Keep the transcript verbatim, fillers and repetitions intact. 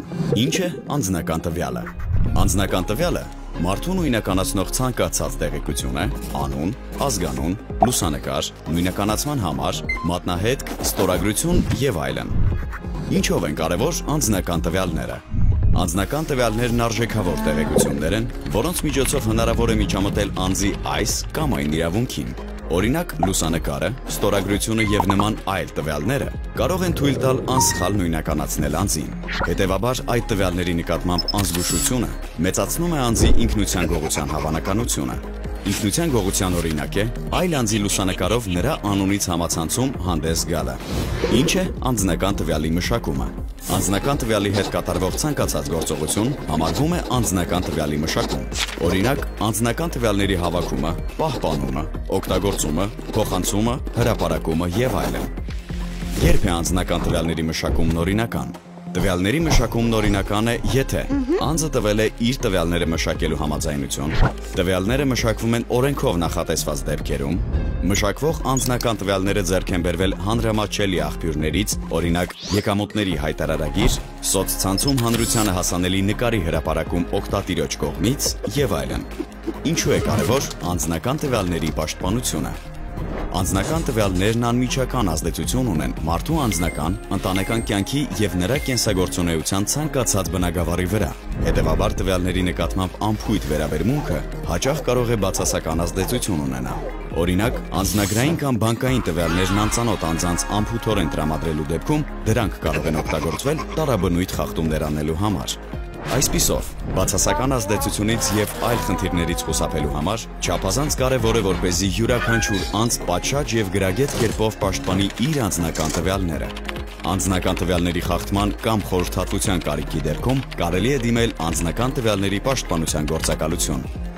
Ինչ է անձնական տվյալը։ Անձնական տվյալը մարդու նույնականացնող ցանկացած տեղեկություն է, անուն, ազգանուն, լուսանկար, նույնականացման համար, մատնահետք, ստորագրություն եւ այլն։ Ինչով են կարևոր անձնական տվյալները։ Անձնական տվյալներն արժեքավոր տեղեկություններ են, որոնց միջոցով հնարավոր է միջամտել անձի այս կամ այն իրավունքին։ Օրինակ, լուսանկարը, ստորագրությունը եւ նման այլ տվյալները կարող են թույլ տալ անսխալ նույնականացնել անձին։ Հետևաբար, այդ տվյալների նկատմամբ անզգուշությունը մեծացնում է անձի ինքնության գողության հավանականությունը։ Ինքնության գողության օրինակ է այլ անձի լուսանկարով նրա անունից համացանցում հանդես գալը։ Ինչ է անձնական տվյալի մշակումը։ Անձնական տվյալի հետ կատարվող ցանկացած գործողություն համարվում է անձնական տվյալի մշակում։ Օրինակ, անձնական տվյալների հավաքումը, պահպանումը, օգտագործումը, փոխանցումը, հրապարակումը եւ այլն։ Երբ է անձնական տվյալների մշակումն օրինական։ Տվյալների մշակումն օրինական է, եթե անձը տվել է իր տվյալները մշակելու համաձայնություն, տվյալները մշակվում են օրենքով նախատեսված դեպքերում, մշակվող անձնական տվյալները ձեռք են բերվել հանրամատչելի աղբյուրներից, օրինակ եկամուտների հայտարարագիր, սոցցանցում հանրությանը հասանելի նկարի հրապարակում օգտատիրոջ կողմից եւ այլն։ Ինչու է կարևոր անձնական տվյալների պաշտպանությունը։ Անձնական տվյալներն անմիջական ազդեցություն ունեն մարդու անձնական, ընտանեկան կյանքի եւ նրա կենսագործունեության ցանկացած բնագավառի վրա։ Հետևաբար տվյալների նկատմամբ անփույթ վերաբերմունքը հաճախ կարող է բացասական ազդեցություն ունենալ։ Օրինակ, անձնագրային կամ բանկային տվյալներն անծանոթ անձանց անփութորեն տրամադրելու դեպքում դրանք կարող են օգտագործվել տարաբնույթ խախտումներ անելու համար։ Այսպիսով, բացասական ազդեցությունից եւ այլ խնդիրներից խուսափելու համար չափազանց կարևոր է, որպեսզի յուրաքանչյուր անձ պատշաճ եւ գրագետ կերպով պաշտպանի իր անձնական տվյալները։ Անձնական տվյալների խախտման կամ խորհրդատվության կարիքի դեպքում կարելի է դիմել անձնական տվյալների պաշտպանության գործակալություն։